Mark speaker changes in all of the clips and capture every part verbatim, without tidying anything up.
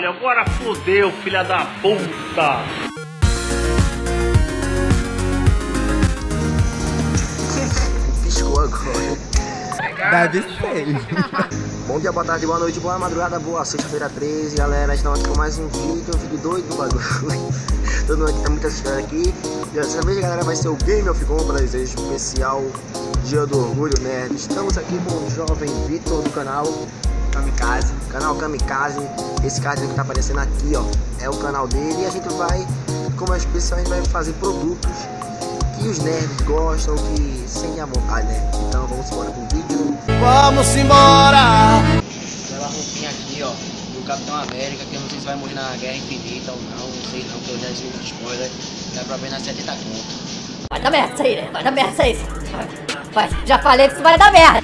Speaker 1: caralho, agora fodeu, filha da puta.
Speaker 2: Piscou agora.
Speaker 3: Deve ser.
Speaker 2: Bom dia, boa tarde, boa noite, boa madrugada, boa sexta-feira treze, galera. Estamos aqui com mais um vídeo, um vídeo doido do bagulho. Todo mundo aqui tá muito assistindo aqui. Dessa vez, galera, vai ser o Game of Compras especial Dia do Orgulho Nerd. Estamos aqui com o jovem Vitor do canal Kamikaze, canal Kamikaze. Esse card que tá aparecendo aqui, ó, é o canal dele. E a gente vai, como é especial, a gente vai fazer produtos que os nerds gostam, que sentem a vontade, né? Então vamos embora com o vídeo.
Speaker 3: Vamos embora!
Speaker 2: Aquela roupinha aqui, ó, do Capitão América, que eu não sei se vai morrer na Guerra Infinita ou não, não sei não, que eu já vi um spoiler. Dá pra ver na setenta conto.
Speaker 4: Vai dar merda isso aí, né? Vai dar merda isso aí. Vai, já falei que isso vai dar merda.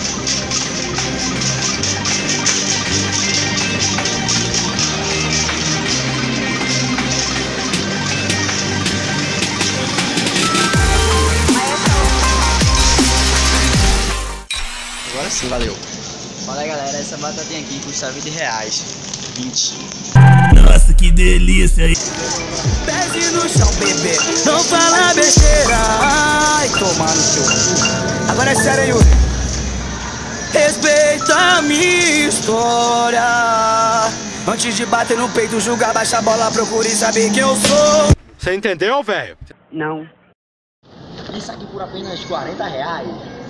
Speaker 2: Agora sim, valeu. Fala aí, galera, essa batatinha aqui custa vinte reais. vinte.
Speaker 5: Nossa, que delícia aí.
Speaker 3: Pese no chão, bebê, não fala besteira. Ai, toma no seu cu. Agora é sério, Yuri. Respeita a minha história. Antes de bater no peito, julgar, baixa a bola, procure saber quem eu sou.
Speaker 5: Você entendeu, velho?
Speaker 2: Não. Isso aqui por apenas quarenta reais.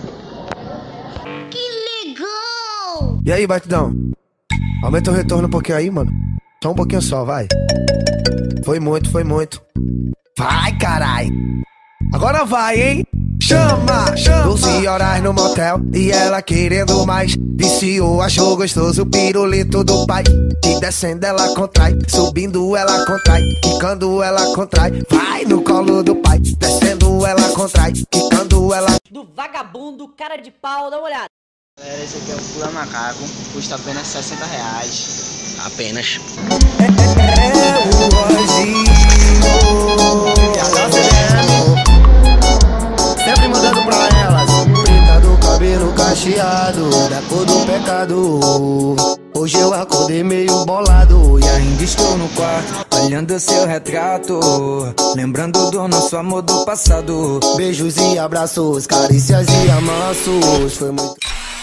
Speaker 4: Que legal!
Speaker 6: E aí, Batidão? Aumenta o retorno um pouquinho aí, mano. Só um pouquinho só, vai. Foi muito, foi muito. Vai, carai. Agora vai, hein? Chama, chama. doze horas no motel e ela querendo mais. Viciou, achou gostoso o pirulito do pai. E descendo ela contrai, subindo ela contrai, quicando ela contrai. Vai no colo do pai, descendo ela contrai, quicando ela.
Speaker 4: Do vagabundo, cara de pau, dá uma olhada.
Speaker 2: Galera, esse aqui é o Pula Macaco, custa apenas sessenta reais. Apenas.
Speaker 6: É o Roginho. Sempre mandando pra elas. Preta do cabelo cacheado, da cor do pecado. Hoje eu acordei meio bolado e ainda estou no quarto, olhando seu retrato, lembrando do nosso amor do passado. Beijos e abraços, carícias e amassos. Foi muito...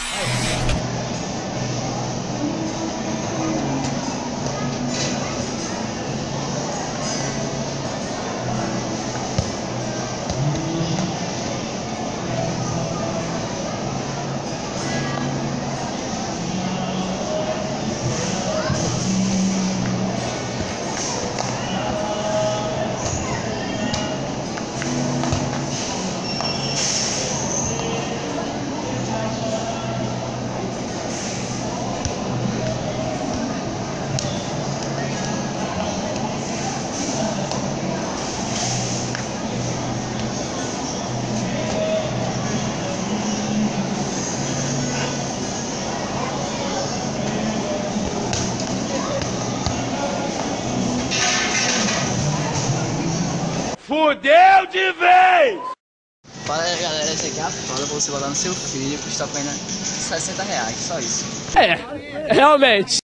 Speaker 1: Fudeu de vez!
Speaker 2: Fala aí, galera, esse aqui é a fralda pra você botar no seu filho, custa apenas sessenta reais, só isso.
Speaker 7: É, realmente.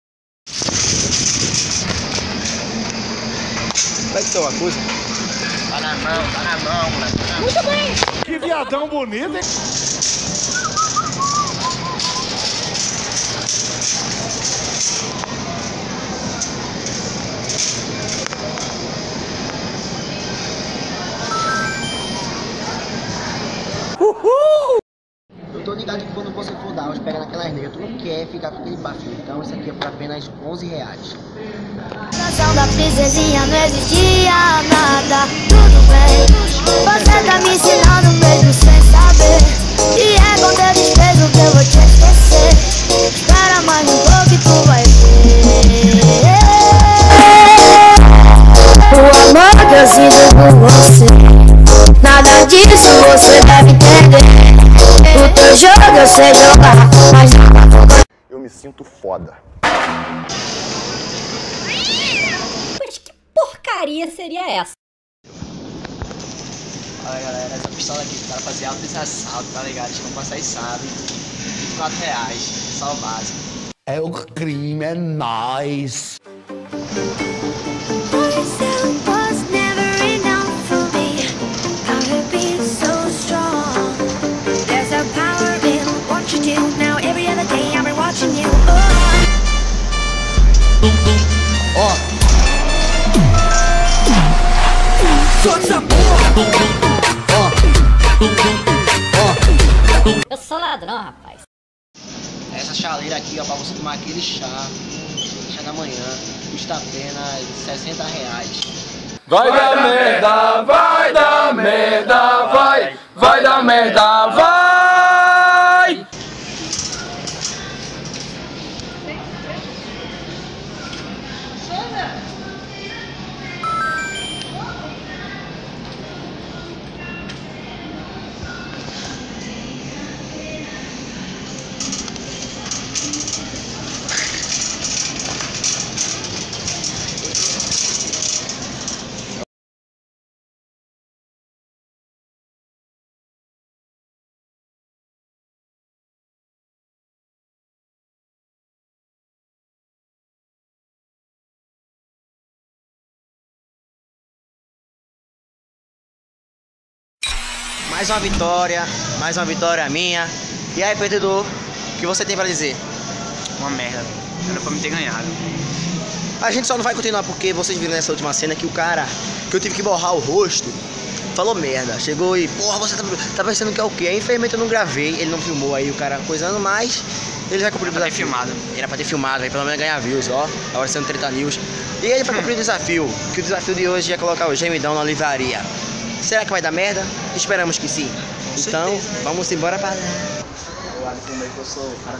Speaker 2: Como é que tá uma coisa? Tá na mão, tá na mão, moleque. Tá na mão.
Speaker 4: Muito bem!
Speaker 1: Que viadão bonito, hein?
Speaker 4: Uhul!
Speaker 2: Eu tô ligado que quando você for dar os pega naquelas negras, tu não quer ficar com aquele bafinho. Então isso aqui é por apenas onze reais.
Speaker 8: Canção da princesinha não existia nada. Tudo bem, você tá me ensinando mesmo sem saber. E é com teu desprezo que eu vou te esquecer. Espera mais um pouco e tu vai ver o amor que eu sinto por você. Nada disso você deve entender. O teu jogo eu sei jogar, mas não.
Speaker 6: Eu me sinto foda.
Speaker 4: Mas que porcaria seria essa?
Speaker 2: Olha, galera, essa pistola aqui, o cara fazer alto esse assalto, tá ligado? Eles vão passar e sabe. vinte e quatro reais, só o básico.
Speaker 6: É o crime, é nóis.
Speaker 4: Eu sou ladrão, rapaz.
Speaker 2: Essa chaleira aqui, ó, pra você tomar aquele chá, chá da manhã, custa apenas sessenta reais.
Speaker 9: Vai dar merda, vai dar merda, vai, vai dar merda, vai!
Speaker 2: Mais uma vitória, mais uma vitória minha. E aí, perdedor, o que você tem pra dizer?
Speaker 10: Uma merda, era pra me ter ganhado.
Speaker 2: A gente só não vai continuar porque vocês viram nessa última cena que o cara, que eu tive que borrar o rosto, falou merda. Chegou e, porra, você tá, tá pensando que é o quê? Aí, infelizmente eu não gravei, ele não filmou aí o cara coisando, mas ele vai cumprir o desafio.
Speaker 10: Filmado.
Speaker 2: Era pra ter filmado, aí pelo menos ganhar views, ó. Agora sendo Treta News. E ele vai cumprir o desafio, que o desafio de hoje é colocar o gemidão na livraria. Será que vai dar merda? Esperamos que sim. Com então, certeza. Vamos embora pra lá. Eu acho que eu sou cara.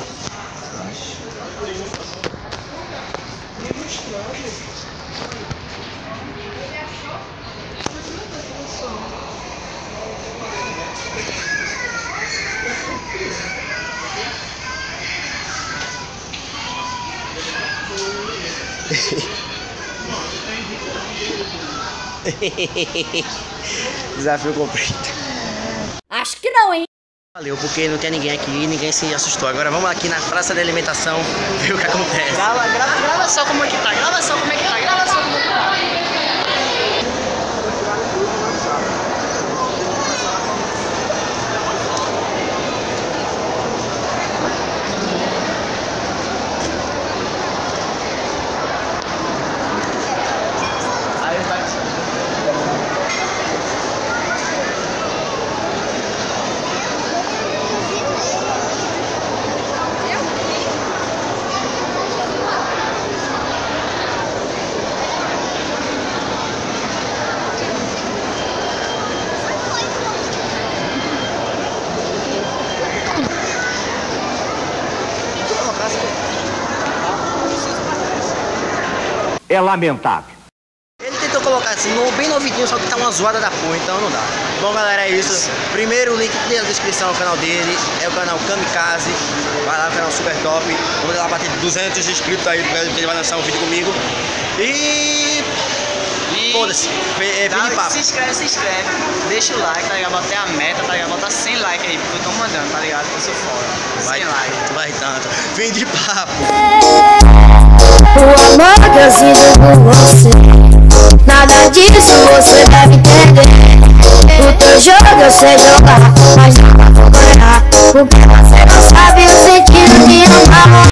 Speaker 2: Desafio cumprido.
Speaker 4: Acho que não, hein?
Speaker 2: Valeu, porque não tem ninguém aqui, ninguém se assustou. Agora vamos aqui na praça de alimentação ver o que acontece.
Speaker 10: Grava, grava, grava só como é que tá, grava só como é que tá, grava só como é que tá.
Speaker 1: É lamentável.
Speaker 2: Ele tentou colocar assim, no, bem novidinho, só que tá uma zoada da porra, então não dá. Bom, galera, é isso. Primeiro, o link na descrição do canal dele é o canal Kamikaze. Vai lá, o canal super top. Vamos lá bater duzentos inscritos aí, porque ele vai lançar um vídeo comigo. E... e... foda-se. É,
Speaker 10: se inscreve, se inscreve. Deixa o like, tá ligado? Bater a meta, tá ligado? Botar cem likes aí, porque eu tô mandando, tá ligado? Eu sou fora.
Speaker 2: Vai,
Speaker 10: cem likes.
Speaker 2: Vai tanto. Fim de papo.
Speaker 8: O amor que eu sinto por você, nada disso você deve entender. O teu jogo eu sei jogar, mas nunca vou ganhar, porque você não sabe.